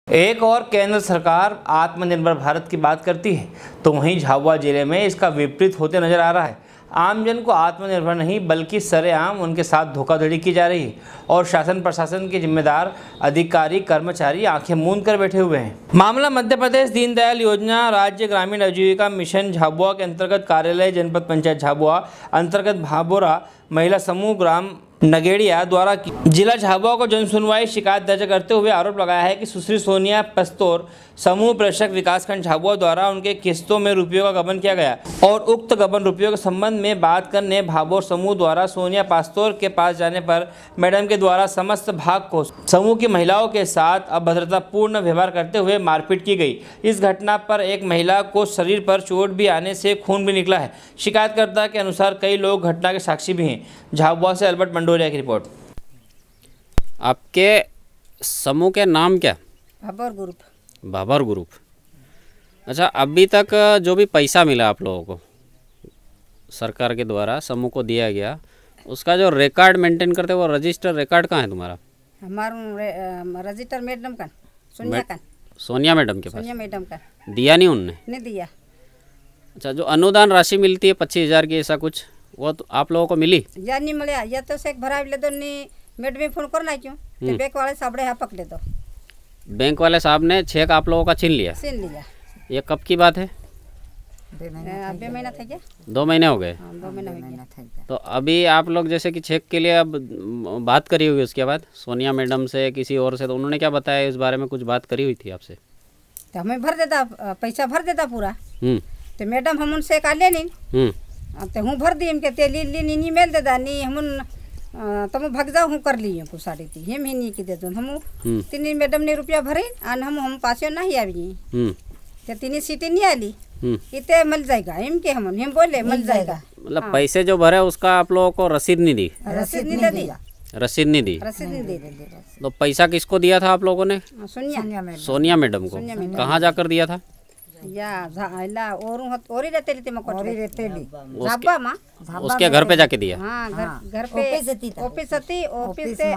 एक और केंद्र सरकार आत्मनिर्भर भारत की बात करती है तो वहीं झाबुआ जिले में इसका विपरीत होते नजर आ रहा है। आमजन को आत्मनिर्भर नहीं बल्कि सरेआम उनके साथ धोखाधड़ी की जा रही है और शासन प्रशासन के जिम्मेदार अधिकारी कर्मचारी आंखें मूंद कर बैठे हुए हैं। मामला मध्य प्रदेश दीनदयाल योजना राज्य ग्रामीण आजीविका मिशन झाबुआ के अंतर्गत कार्यालय जनपद पंचायत झाबुआ अंतर्गत भाबोरा महिला समूह ग्राम नगेड़िया द्वारा जिला झाबुआ को जन सुनवाई शिकायत दर्ज करते हुए आरोप लगाया है कि सुश्री सोनिया पस्तोर समूह प्रेषक विकासखंड झाबुआ द्वारा उनके किस्तों में रुपयों का गबन किया गया और उक्त गबन रुपयों के संबंध में बात करने भाबोर समूह द्वारा सोनिया पास्तोर के पास जाने पर मैडम के द्वारा समस्त भाग को समूह की महिलाओं के साथ अभद्रतापूर्ण व्यवहार करते हुए मारपीट की गई। इस घटना पर एक महिला को शरीर पर चोट भी आने से खून भी निकला है। शिकायतकर्ता के अनुसार कई लोग घटना के साक्षी भी हैं। झाबुआ से अल्बर्ट मंडोरिया की रिपोर्ट। आपके समूह के नाम क्या? भाबर ग्रुप। भाबर ग्रुप। अच्छा, अभी तक जो भी पैसा मिला आप लोगों को सरकार के द्वारा समूह को दिया गया, उसका जो रिकॉर्ड मेंटेन करते वो रजिस्टर रिकॉर्ड कहाँ है तुम्हारा? हमारा रजिस्टर मैडम का सोनिया मैडम के पास। सोनिया मैडम का दिया नहीं उनने? नहीं दिया। अच्छा, जो अनुदान राशि मिलती है 25,000 की, ऐसा कुछ, वो तो आप लोगों को मिली या नहीं मिला? या तो चेक भरा ले दो, नहीं मैडम में फोन करना क्यों? तो बैंक वाले साबड़े यहाँ पकड़े दो। बैंक वाले साहब ने चेक आप लोगों का छीन लिया? छीन लिया। ये कब की बात है? 2 महीना था क्या? 2 महीने हो गए। 2 महीना था। तो अभी आप लोग जैसे कि चेक के लिए अब बात करी होगी उसके बाद सोनिया मैडम से, किसी और से, तो उन्होंने क्या बताया इस बारे में? कुछ बात करी हुई थी आपसे? तो हमें भर देता, पैसा भर देता पूरा। तो मैडम हम उनसे का ले नहीं तो हूँ भर दी इनके तेली ली मेल दे दानी हम तुम भग जाओ हूँ कर ली हूँ साड़ी थी हम ही नहीं की दे दो हम 3 मैडम ने रुपया भरे और हम पासे नहीं आई तो 3 सीटें नहीं आली इतने मिल जाएगा इनके हम बोले मिल जाएगा। मतलब पैसे जो भरे उसका आप लोगों को रसीद नहीं दी? रसीद नहीं दे दिया। रसीद नहीं दी? रसीद नहीं दे। तो पैसा किसको दिया था आप लोगों ने? सोनिया मैडम को। कहाँ जाकर दिया था? या और रहते उसके घर पे जाके दिया? हाँ, घर पे ऑफिस से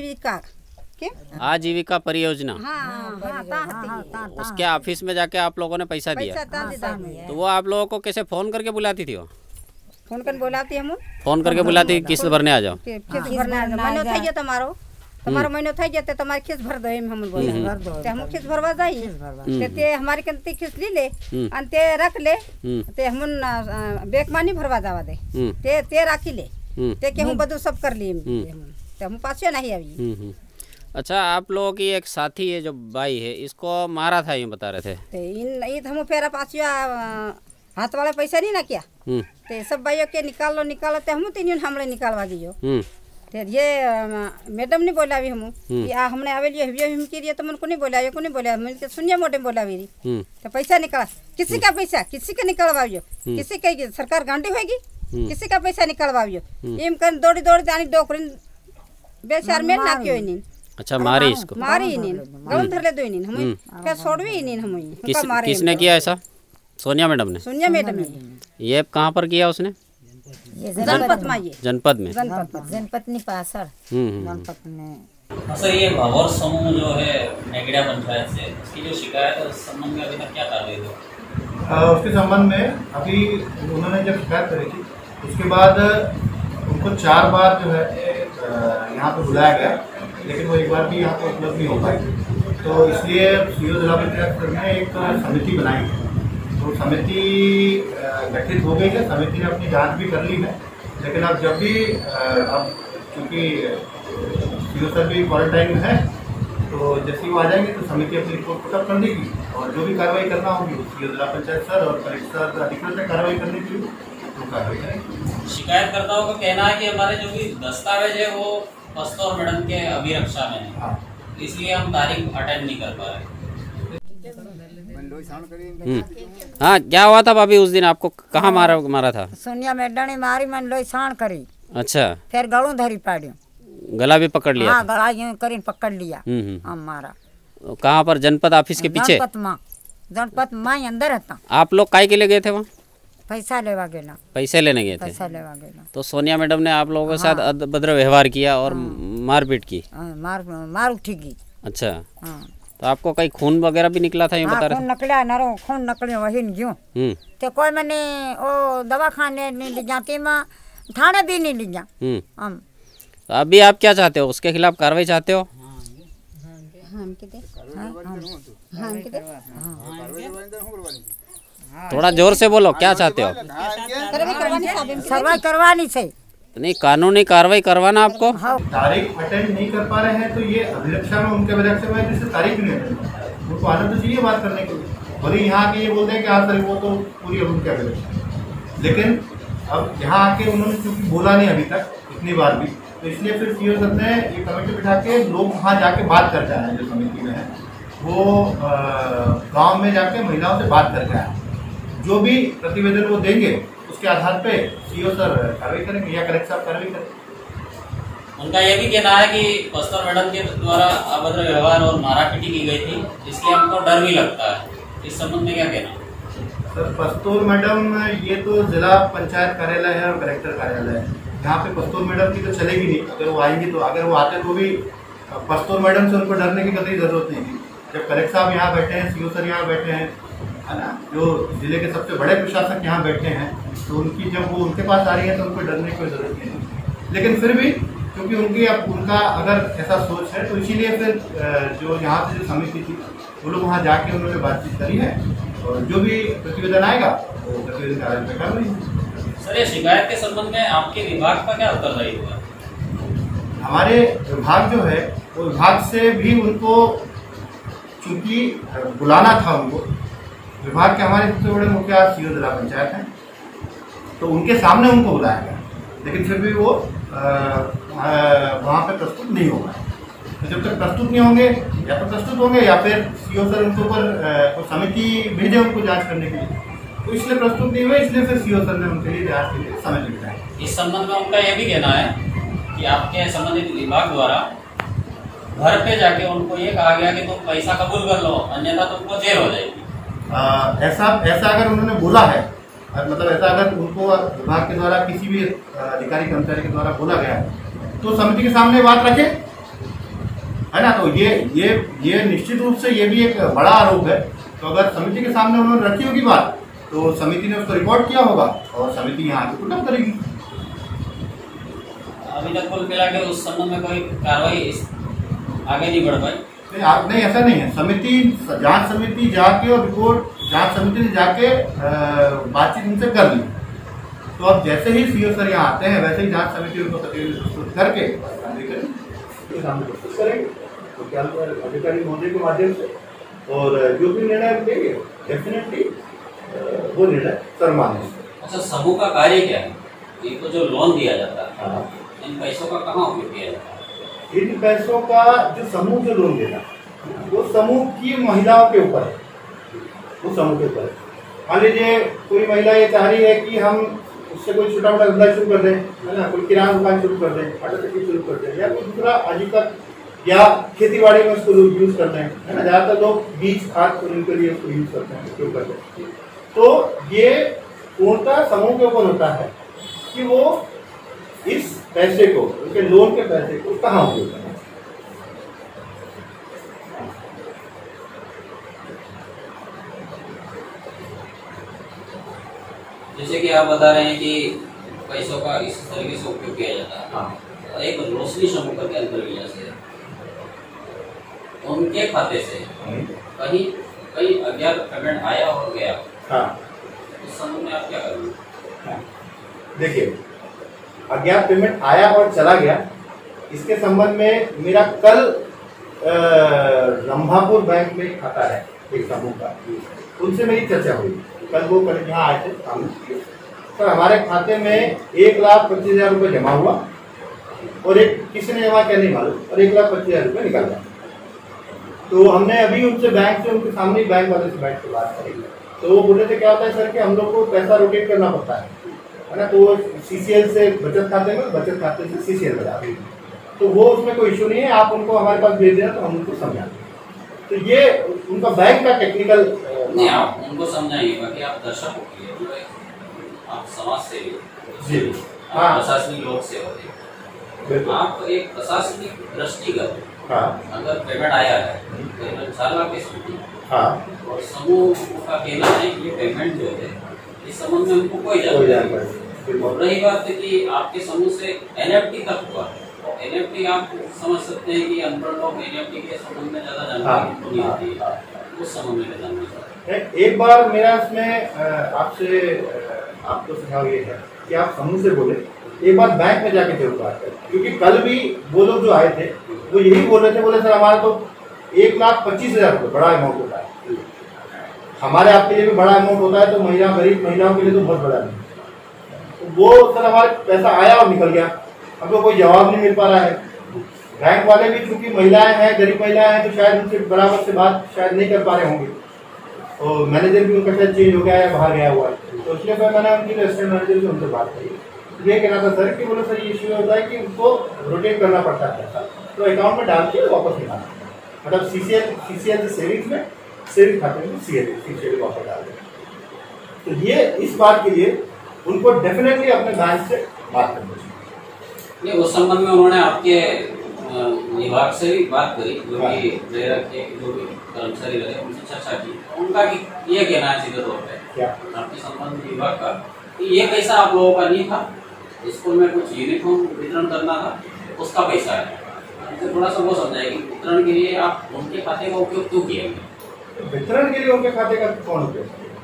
आजीविका परियोजना। हाँ, उसके ऑफिस में जाके आप लोगों ने पैसा दिया? तो वो आप लोगों को कैसे फोन करके बुलाती थी? वो फोन करके बुलाती हम फोन करके बुलाती किस्त भरने आ जाओ? तुम्हारा महीने था जाते तुम्हारे किस्त भर दो हम बोले ते हम किस्त भरवा जाई ते हमारे कंते किस्त ले ले अंते रख ले ते हम बैंक मानी भरवा जावा दे ते राखी ले ते के हम बदू सब कर लिए ते हम पासे नहीं आई। अच्छा, आप लोगों की एक साथी है जो बाई है, इसको मारा था ये बता रहे थे? ते इन हम फेरा पासिया हाथ वाला पैसा नहीं ना क्या ते सब भाइयों के निकालो ते हम 3 हमले निकालवा दियो। ये मैडम ने बोला भी हम कि हमने आवे लिए हम के लिए तो मन को नहीं बोला, ये को नहीं बोला, मैं सुनिए मैडम बोला भी तो पैसा निकाला किसी का पैसा किसी का निकलवाइयो, किसी का सरकार गांडी होगी किसी का पैसा निकलवाइयो एम कर दौड़ी जानी डोकरिन बेचार में ना क्यों नहीं। अच्छा, मारी इसको? मारी नहीं गलम धर ले दो नहीं हम फिर छोड़वी नहीं हम। किसने किया ऐसा? सोनिया मैडम ने? सोनिया मैडम ने। ये कहाँ पर किया उसने? जनपद में। जनपद में? जनपद नहीं पासर जनपद में। सर, ये भाबर समूह जो है नेगड़िया पंचायत से, उसकी जो शिकायत है उस संबंध में अभी तक क्या कार्रवाई हुई? उसके संबंध में अभी उन्होंने जब शिकायत करी थी उसके बाद उनको 4 बार जो है यहाँ पर बुलाया गया, लेकिन वो एक बार भी यहाँ पर उपलब्ध नहीं हो पाई। तो इसलिए सीओ जिला पंचायत ने एक समिति बनाई है। तो समिति गठित हो गई है, समिति ने अपनी जांच भी कर ली है, लेकिन अब जब भी अब चूँकि सीओ सर भी क्वारंटाइन में है तो जैसे ही वो आ जाएंगे तो समिति अपनी रिपोर्ट पुटअप कर देगी और जो भी कार्रवाई करना होगी सीओ जिला पंचायत सर और कलेक्टर अधिकृत से कार्रवाई करनी चाहिए तो कार्रवाई करेंगे। शिकायतकर्ताओं का कहना है कि हमारे जो भी दस्तावेज है वो पस्तौर मैडम के अभिरक्षा में है, इसलिए हम तारीख अटेंड नहीं कर पा रहे। हाँ, क्या हुआ था भाभी उस दिन? आपको कहाँ मारा था? सोनिया मैडम ने मारी, मन लोई साण करी। अच्छा, फिर गलों धरी पाड़ियो, गला भी पकड़ लिया? हाँ, गला यूं करी पकड़ लिया। हम मारा। कहाँ पर? जनपद ऑफिस के पीछे? जनपद माँ अंदर था। आप लोग काय के लिए गए थे वहाँ? पैसा लेवा गेला। पैसे लेने गए थे? पैसा लेवा गेला। तो सोनिया मैडम ने आप लोगों के साथ अभद्र व्यवहार किया और मारपीट की? मार उठेगी। अच्छा, तो आपको कहीं खून वगैरह भी निकला था ये बता रहे खून निकला नरो खून निकले वही क्यों थे? तो कोई मैंने वो दवा खाने नहीं ले जाती मैं थाने भी नहीं ले जा हम। तो अभी आप क्या चाहते हो, उसके खिलाफ कार्रवाई चाहते हो? थोड़ा जोर से बोलो, क्या चाहते हो? सर्वाई करवानी चाहिए। नहीं, कानूनी कार्रवाई करवाना आपको। तारीख अटेंड नहीं कर पा रहे हैं तो ये अभिरक्षा में उनके अभिरक्षा में जिससे तारीख नहीं अटेंड उनको आना तो चाहिए बात करने के लिए। भले यहाँ आके ये बोलते हैं कि हाँ सर वो तो पूरी उनके अभिरक्षा, लेकिन अब यहाँ आके उन्होंने क्योंकि बोला नहीं अभी तक इतनी बार भी, तो इसलिए फिर सीओ सर ने ये कमेटी बिठा के लोग वहाँ जाके बात करके आए जो समिति में है वो गाँव में जाके महिलाओं से बात करके आए। जो भी प्रतिवेदन वो देंगे उसके आधार पे सीओ सर कार्रवाई करेंगे या कलेक्टर साहब कार्रवाई करेंगे। उनका ये भी कहना है कि पस्तौर मैडम के द्वारा अभद्र व्यवहार और मारापीटी की गई थी, इसलिए हमको डर भी लगता है। इस संबंध में क्या कहना? सर पस्तौर मैडम ये तो जिला पंचायत कार्यालय है और कलेक्टर कार्यालय है, यहाँ पे पस्तौर मैडम की तो चलेगी नहीं। अगर वो आएंगी तो अगर वो आते तो भी पस्तौर मैडम से उनको डरने की कतई जरूरत नहीं थी। जब कलेक्टर साहब यहाँ बैठे हैं, सीओ सर यहाँ बैठे हैं, है ना, जो जिले के सबसे बड़े प्रशासक यहाँ बैठे हैं, तो उनकी जब वो उनके पास आ रही है तो उनको डरने की कोई जरूरत नहीं है। लेकिन फिर भी क्योंकि उनका अगर ऐसा सोच है तो इसीलिए फिर जो यहाँ से जो समिति थी वो लोग वहाँ जाके उन्होंने बातचीत करी है और जो भी प्रतिवेदन आएगा वो प्रतिवेदन कार्य में कर रही है। सर ये शिकायत के संबंध में आपके विभाग का क्या उत्तरदायी हुआ? हमारे विभाग जो है वो विभाग से भी उनको चूंकि बुलाना था, उनको विभाग के हमारे सबसे बड़े मुखिया सीओ जिला पंचायत हैं तो उनके सामने उनको बुलाया गया, लेकिन फिर भी वो वहाँ पे प्रस्तुत नहीं होगा। तो जब तक प्रस्तुत नहीं होंगे या तो प्रस्तुत होंगे या फिर सीओ सर उनके ऊपर समिति भेजे उनको जांच करने के लिए, तो इसलिए प्रस्तुत नहीं हुए, इसलिए फिर सीओ सर ने उनके लिए जांच के लिए समिति बिठाई। इस संबंध में उनका यह भी कहना है कि आपके संबंधित विभाग द्वारा घर पे जाके उनको ये कहा गया कि तुम पैसा कबूल कर लो अन्यथा तुमको जेल हो जाएगी। ऐसा अगर उन्होंने बोला है, मतलब ऐसा अगर उनको विभाग के द्वारा किसी भी अधिकारी कर्मचारी के द्वारा बोला गया है तो समिति के सामने बात रखे, है ना। तो ये निश्चित रूप से ये भी एक बड़ा आरोप है। तो अगर समिति के सामने उन्होंने रखी होगी बात तो समिति ने उसको रिकॉर्ड किया होगा और समिति यहाँ आगे पुटअप करेगी। अभी तक कुल मिला के उस संबंध में कोई कार्रवाई आगे नहीं बढ़ पाई? नहीं, ऐसा नहीं है। समिति जांच समिति जाके और रिपोर्ट जांच समिति ने जाके बातचीत उनसे कर ली, तो अब जैसे ही सीओ सर यहाँ आते हैं वैसे ही जांच समिति उनको प्रतिवेदन प्रस्तुत करके प्रस्तुत करेंगे तो क्या अधिकारी महोदय के माध्यम से, और जो भी निर्णय देंगे डेफिनेटली वो निर्णय सर्वमान्य। अच्छा, समूह का कार्य क्या है? इनको जो लोन दिया जाता है इन पैसों का कहाँ उपयोग किया जाता है? इन पैसों का जो समूह जो लोन देना वो समूह की महिलाओं के ऊपर है, वो समूह के ऊपर है। मान लीजिए कोई महिला ये चाह रही है कि हम उससे कोई छोटा मोटा धंधा शुरू कर दें, है ना, कोई किराना दुकान शुरू कर दें, आटा चक्की शुरू कर दें, या कोई दूसरा आजीविका या खेती बाड़ी में उसको लोग यूज करते हैं, है ना। ज़्यादातर लोग बीज खाद उनके लिए उसको यूज करते हैं, उपयोग करते हैं। तो ये पूर्णतः समूह के ऊपर होता है कि वो इस पैसे को, उनके लोन के पैसे को कहाँ उपयोग करना है। जैसे कि आप बता रहे हैं कि पैसों का इस तरीके से उपयोग किया जाता है। हाँ। एक रोशनी समूह के अंतर्गत से उनके खाते से कहीं अज्ञात पेमेंट आया और गया। हाँ। इस संबंध में आप क्या करेंगे? हाँ। देखिए, अज्ञात पेमेंट आया और चला गया, इसके संबंध में मेरा कल रंभापुर बैंक में खाता है एक समूह का, उनसे मेरी चर्चा हुई। कल वो यहाँ आए थे सामने, सर हमारे खाते में 1,25,000 रुपये जमा हुआ और एक किसी ने जमा क्या नहीं मालूम, और 1,25,000 रुपये निकाला। तो हमने अभी उनसे बैंक से, उनके सामने बैंक वाले से बैठ के बात करी, तो वो बोले थे क्या होता है सर कि हम लोग को पैसा रोटेट करना पड़ता है ना, तो CCL से बचत खाते में, बचत खाते से CCL में डाल, तो वो उसमें कोई इशू नहीं है, आप उनको हमारे पास भेज देना तो हम उनको समझा। तो ये उनका बैंक का टेक्निकल नहीं, आप उनको समझाइएगा कि आप दर्शक होइए, आप समाज सेवी, जी, आप प्रशासनिक लोक सेवा, आप एक प्रशासनिक दृष्टिगत हाँ अगर पेमेंट आया है पेमेंट 4 लाख की स्थिति, हाँ और समूह का कहना है कि ये पेमेंट जो है इस संबंध में उनको कोई जानकारी। और रही बात है कि आपके समूह से एनएफटी तक हुआ, तो एनएफटी आप समझ सकते हैं कि अनपढ़ लोग एनएफटी के संबंध में ज्यादा जानकारी नहीं होती है, उस संबंध में क्या जानना चाहते हैं? एक बार मेरा इसमें आपसे आपको सुझाव ये है कि आप समूह से बोले, एक बार बैंक में जाके जरूर बात करें, क्योंकि कल भी वो लोग जो आए थे वो यही बोल रहे थे, बोले सर हमारा तो 1,25,000 रुपये बड़ा अमाउंट होता है, हमारे आपके लिए भी बड़ा अमाउंट होता है, तो गरीब महिलाओं के लिए तो बहुत बड़ा नहीं। तो वो सर हमारे पैसा आया और निकल गया, हमको कोई जवाब नहीं मिल पा रहा है। बैंक वाले भी चूंकि महिलाएं हैं, गरीब महिलाएं हैं, तो शायद उनसे बराबर से बात शायद नहीं कर पा रहे होंगे, और मैनेजर भी उनका शायद चेंज हो गया है, बाहर गया हुआ है, तो इसलिए फिर मैंने उनकी रेस्टोरेंट मैनेजर से उनसे बात करी। ये कहना था सर कि बोले सर ये इश्यू होता है कि उनको रोटेट करना पड़ता है पैसा, तो अकाउंट में डाल के वापस निकालना, मतलब सीसीएल सेविंग्स में सेविंग खाते में सीसीएल वापस डाल दें। तो ये इस बात के लिए उनको डेफिनेटली अपने बैंक से बात करनी चाहिए। नहीं, उस संबंध में उन्होंने आपके विभाग से भी बात करी, जो भी प्रेरक के जो भी कर्मचारी रहे उनसे चर्चा की, उनका ये कहना है सीधे तौर पे क्या आपके संबंध विभाग का कि ये पैसा आप लोगों का नहीं था, स्कूल में कुछ यूनिफॉर्म वितरण करना था, उसका पैसा है। तो थोड़ा सा वो समझाए कि वितरण के लिए आप उनके खाते का उपयोग क्यों किया? वितरण के लिए उनके खाते का कौन उपयोग?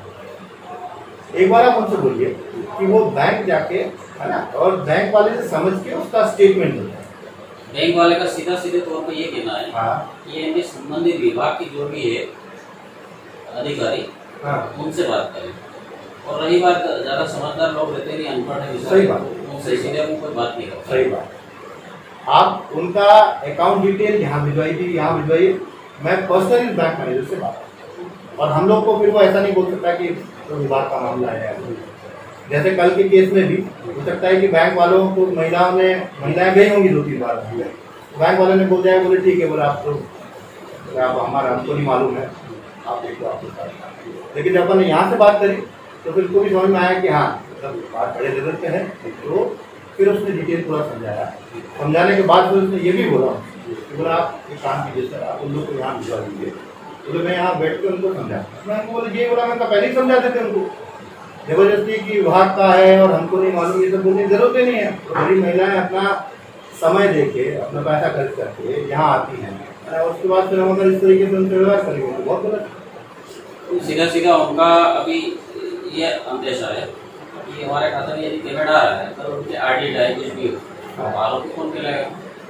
एक बार आप उनसे बोलिए कि वो बैंक जाके, है ना, और बैंक वाले से समझ के उसका स्टेटमेंट देते हैं। बैंक वाले का सीधे तौर पर ये कहना है हाँ। कि इनके संबंधित विभाग की जो भी है अधिकारी, हाँ। उनसे बात करें। और रही बात, ज्यादा समझदार लोग रहते नहीं, अनपढ़ है, सही बात, उनसे सीधे कोई बात नहीं करता। सही बात। आप उनका अकाउंट डिटेल यहाँ भिजवाइए, यहाँ भिजवाइए, मैं पर्सनली बैंक मैनेजर से बात, और हम लोग को फिर वो ऐसा नहीं बोल सकता कि तो विभाग का मामला है। जैसे कल के केस में भी हो सकता है कि बैंक वालों को महिलाएं गई होंगी 2-3 बार, बैंक वालों ने बोल दिया, बोले ठीक है, बोले आप तो हमको नहीं मालूम है, आप देखो आपके साथ। लेकिन जब हमने यहाँ से बात करी तो फिर को भी समझ में आया कि हाँ मतलब बात बड़े लेवल पे है, तो फिर उसने डिटेल पूरा समझाया। समझाने के बाद फिर उसने ये भी बोला कि बोला आप एक काम कीजिए सर, आप उन लोग को यहाँ भिजवा दीजिए। तो मैं यहाँ बैठ कर उनको समझा, मैं उनको बोला ये बोला, मैं पहले ही समझा देते उनको, जबरदस्ती की विभाग का है और हमको नहीं मालूम, ये सब बोलने की जरूरत ही नहीं है। तो बड़ी महिलाएं अपना समय देके, अपना पैसा खर्च करके यहाँ आती हैं, और उसके बाद फिर हम अगर इस तरीके से उनसे व्यवहार करेंगे तो बहुत गलत। सीधा उनका अभी ये अंदेशा है कि हमारे खाते में यदि पेमेंट आ रहा है तो उनके ऑडिट है, कुछ भी हो, आरोपी कौन कहलाएगा?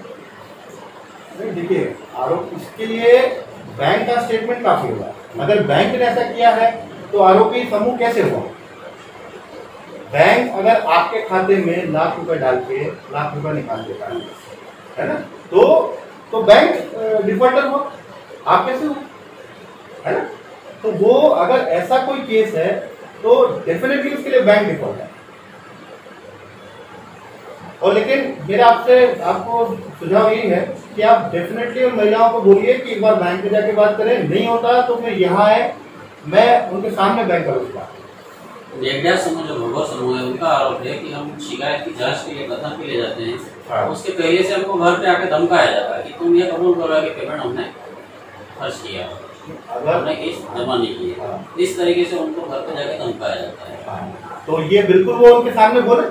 नहीं देखिए, आरोप इसके लिए बैंक का स्टेटमेंट काफी होगा। अगर बैंक ने ऐसा किया है तो आरोपी समूह कैसे हुआ? बैंक अगर आपके खाते में लाख रुपए डाल के लाख रुपए निकाल देता है ना, तो बैंक डिफॉल्टर हुआ, आप कैसे हो, है ना? तो वो अगर ऐसा कोई केस है तो डेफिनेटली उसके लिए बैंक डिफॉल्ट है। और लेकिन मेरा आपको सुझाव यही है कि आप डेफिनेटली उन महिलाओं को बोलिए कि एक बार बैंक में जाके बात करें, नहीं होता तो फिर यहाँ आए, मैं उनके सामने बैंक करूँ बात। मेघा समूह जो भगवत समूह है, उनका आरोप है कि हम शिकायत की जांच के लिए कथन के लिए जाते हैं, हाँ। उसके पहले से हमको घर पे आके धमकाया जाता है कि तुम ये कबूल करो कि पेमेंट हमने खर्च किया, अगर हमने केस जमा नहीं किया, इस तरीके से उनको घर पे जाके धमकाया जाता है। तो ये बिल्कुल वो उनके सामने बोले,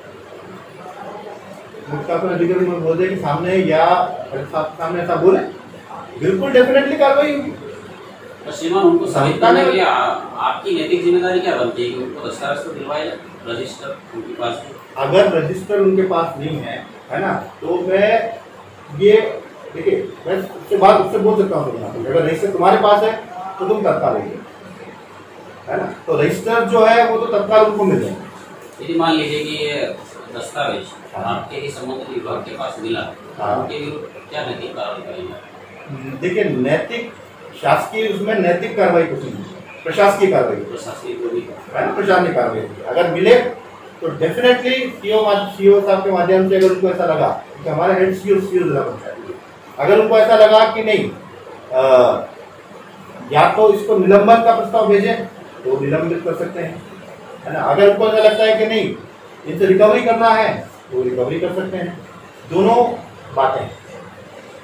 अधिकारी में बोल दे कि सामने या सामने ऐसा बोले, बिल्कुल डेफिनेटली कार्रवाई होगी। श्रीमान, उनको साबित करने के लिए आपकी नैतिक जिम्मेदारी क्या बनती है कि उनको दस्तावेज तो दिलवाया जाए, रजिस्टर उनके पास? अगर रजिस्टर उनके पास नहीं है ना, तो मैं ये देखिए, मैं उससे बोल सकता हूँ, अगर रजिस्टर तुम्हारे पास है तो तुम तत्काल लेंगे, है ना? तो रजिस्टर जो है वो तो तत्काल उनको मिल जाएगा। यदि मान लीजिए कि ये दस्तावेज आपके ही संबंधित विभाग के पास मिला, उनके विरुद्ध क्या नैतिक कार्रवाई करेंगे? देखिए, नैतिक शासकीय, उसमें नैतिक कार्रवाई कुछ नहीं, प्रशासकीय कार्रवाई, प्रशासनिक कार्रवाई। अगर मिले तो डेफिनेटली सीओ साहब के माध्यम से, अगर उनको ऐसा लगा कि हमारे हेड सीओ जिला पंचायत, अगर उनको ऐसा लगा कि नहीं या तो इसको निलंबन का प्रस्ताव भेजें तो निलंबित कर सकते हैं, है ना? अगर उनको ऐसा लगता है कि नहीं इनसे रिकवरी करना है तो रिकवरी कर सकते हैं। दोनों बातें,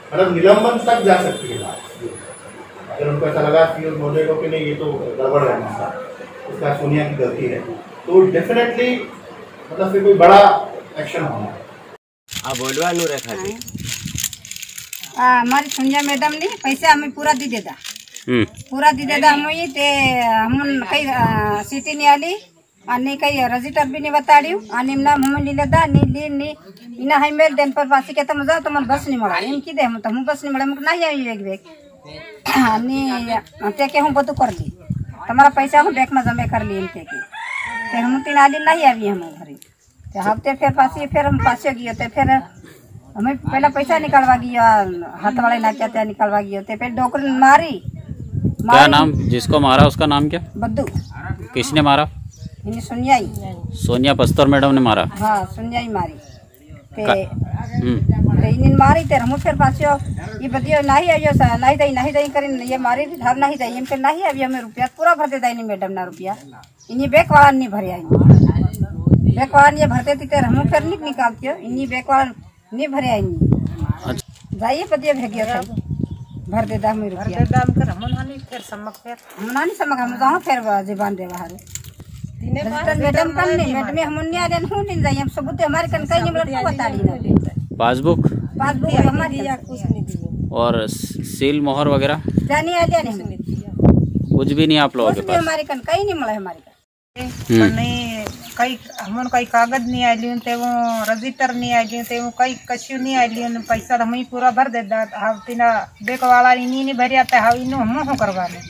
मतलब निलंबन तक जा सकती है बात। अगर उनको ऐसा लगा कि उस महोदय को कि नहीं ये तो गड़बड़ है हमारा, उसका सोनिया की गलती है, तो डेफिनेटली मतलब फिर कोई बड़ा एक्शन होना है। आप बोलवा रेखा जी हमारी संजय मैडम ने पैसा हमें पूरा दी देता, पूरा दी देता हमें ते हम कई सिटी नहीं आली आणि काही रजिस्टर भी नहीं बताड़ी आणि नाम हम नहीं लेदा नी इना है मेल दिन पर पासी के तम जा तमन बस नहीं मळा एम की दे हम तम बस नहीं मळा मुक नाही आई वेग वेग आणि ते के हम बतु कर ली तुम्हारा पैसा हम बैंक में जमा कर ली इनके की ते हम तीन आली नहीं आई हम घरे ते हफ्ते फिर पासी फिर हम पासे गए ते फिर हमें पहला पैसा निकलवा गया हाथ वाले ना क्या निकलवा गए ते फिर डोकर मारी। क्या नाम जिसको मारा उसका नाम क्या? बद्दू। किसने मारा? इन्हें सोनिया सोनिया पस्तौर मैडम ने मारा। हाँ सोनिया ही मारी ते इन्हें मारी ते हम फिर पाछो ये बदियो नहीं आयो नहीं दई करी ये मारी धर नहीं दई इनके नहीं अभी हमें रुपया पूरा भर देता इन्हें मैडम ना रुपया इन्हें बैंक वाला नहीं भरिया बैंक वाला नहीं भरते थी तेरे हम फिर नहीं निकालती हो इन्हें बैंक वाला नहीं भरिया इन्हें जाइए बदियो भेगियो था भर देता हमें रुपया दाम कर हम नानी समक हम जाओ फिर जीवन दे बाहर मैडम कन नहीं मैडम हम नहीं आ रहे हूं नहीं जाइए हम सबूत हमारे कन कहीं नहीं मिलता बता दी पासबुक हमारी कुछ नहीं दी और सील मोहर वगैरह जानी आ जाने कुछ भी नहीं आप लोगों के पास? हमारे कन कहीं नहीं मिला हमारे कन नहीं कई हमन कई कागज नहीं आली ते वो रजिस्टर नहीं आली ते वो कई कछु नहीं आली पैसा हम ही पूरा भर दे दा हाव तिना बैंक वाला इनी नहीं भरिया ते हाव इनो हम हो करवाने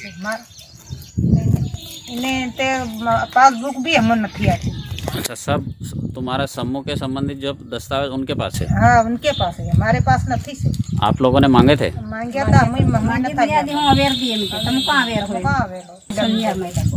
इन्हें ते पासबुक भी हमन नहीं आती। अच्छा सब तुम्हारा समूह के संबंधित जो दस्तावेज उनके पास है? हाँ उनके पास है हमारे पास नहीं से। आप लोगों ने मांगे थे? मांगे था हम मांगे था अवेयर दिए तुम कहां अवेयर हो कहां अवेयर हो सोनिया मैडम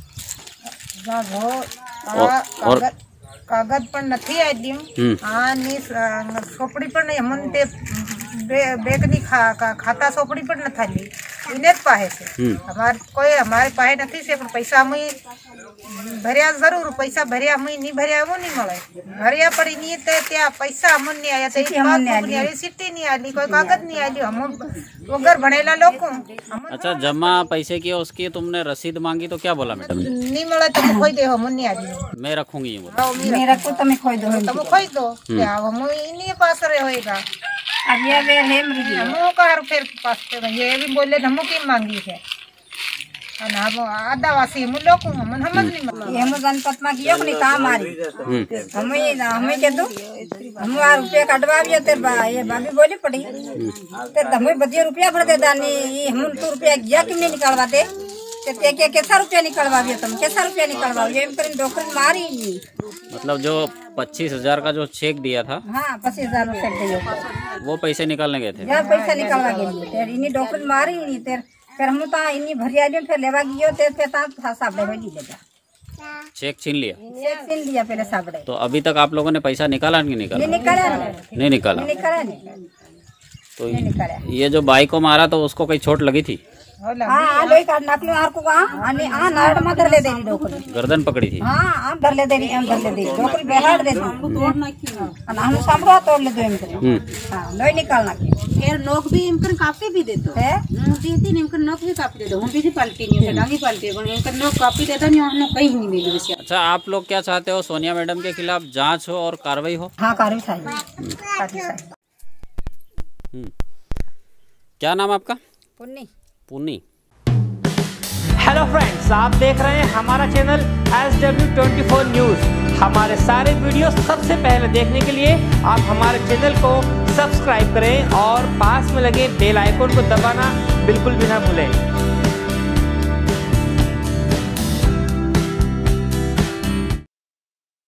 और कागज पर नहीं आली आणि सोपड़ी पर नहीं हमन ते बैंक नी खाता सोपड़ी पर न थाली इनेत पाहे से हमारे पाहे नहीं से पैसा हम भरिया जरूर पैसा भरिया हम नहीं भरिया वो नहीं मिले भरिया पड़ी नहीं ते त्या पैसा हम नहीं आया ते सिटी नहीं आली कोई कागज नहीं आली हम वो घर बनेला लोग। अच्छा जमा पैसे की उसकी तुमने रसीद मांगी तो क्या बोला मैडम ने? नहीं मिला तो खोई दे हम नहीं आली मैं रखूंगी ये मैं रखो तुम खोई दो तुम खोई दो क्या हम इन्हीं पास रहे होएगा अब ये वे है मृगी हम का फिर पास ये भी बोले हम की मांगी है हम आदावासी हम लोग हम समझ नहीं हम जनपद में कियो नहीं काम मारी हमें के दो हम रुपया कटवावियो तेरे ये बाबी बोली पड़ी तेरे हमें बदियो रुपया भर दे दानी हम तो रुपया गया क्यों नहीं निकलवा दे ते के कैसा रुपया निकलवावियो तुम कैसा रुपया निकलवावियो एम करीन डॉक्टर मारी नहीं मतलब जो 25,000 का जो चेक दिया था? हाँ 25,000 रुपया दिया वो पैसे निकालने गए थे? यार पैसा निकलवा गए तेरे इन्हीं डॉक्टर मारी नहीं तेरे फिर हम तो इन्हीं भरिया लियो फिर लेवा गियो ते फिर ता साबड़े में लेगा चेक छीन लिया? चेक छीन लिया पहले साबड़े। तो अभी तक आप लोगों ने पैसा निकाला नहीं? निकाला नहीं निकाला। तो ये जो बाई को मारा तो उसको कोई चोट लगी थी? हाँ लोई काट नापली आर को आणि आ नाड़ में धर ले देनी डोकरी गर्दन पकड़ी थी? हाँ आम धर ले देनी एम धर ले देनी डोकरी बेहाड़ दे दी हम सामरा तोड़ ले दो एम करे। हाँ लोई निकालना के फिर नोक भी इनकर काफी भी दे दो है देती इनकर नोक भी काफी दे दो हम भी पलटी नहीं है डांगी पलटी है इनकर नोक काफी देता नहीं हमने कहीं नहीं मिली वैसे। अच्छा आप लोग क्या चाहते हो? सोनिया मैडम के खिलाफ जांच हो और कार्रवाई हो? हाँ कार्रवाई चाहिए। क्या नाम आपका? पुन्नी। पुन्नी। हेलो फ्रेंड्स, आप देख रहे हैं हमारा चैनल SW24 न्यूज़। हमारे सारे वीडियो सबसे पहले देखने के लिए आप हमारे चैनल को सब्सक्राइब करें और पास में लगे बेल आइकन को दबाना बिल्कुल भी ना भूलें।